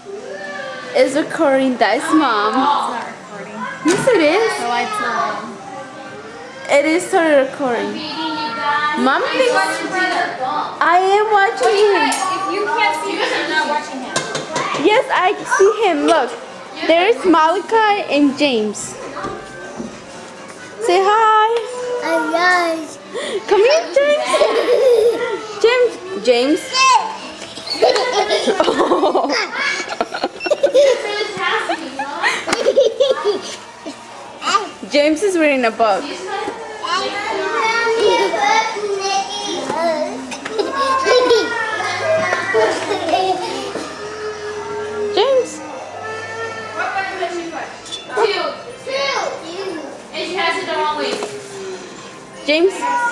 It's recording. That's Mom. It's not recording. Yes, it is. The light's not on. It is started recording. Mom thinks I am watching him. If you can't see him, you're not watching him. Yes, I see him. Look, there's Malaqui and James. Say hi. Yes. Come here, James. James. Oh. James is reading a book. James. What button does she push? Two. And she has it the wrong way. James.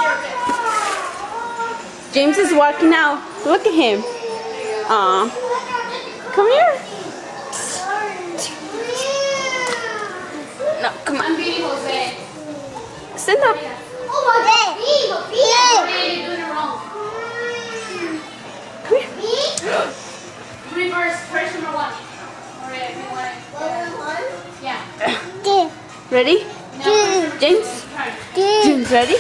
James is walking out. Look at him. Aw. Come here. No, come on. I'm beating Jose. Stand up. Jose, you're doing it wrong. Come here. Reverse. First number one. Alright, if you want it. Yeah. Ready? Now first James. turn. James, ready?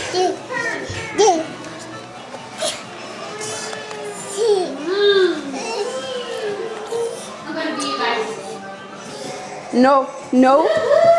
I'm gonna beat you guys. No.